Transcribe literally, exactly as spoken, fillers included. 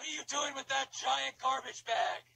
What are you doing with that giant garbage bag?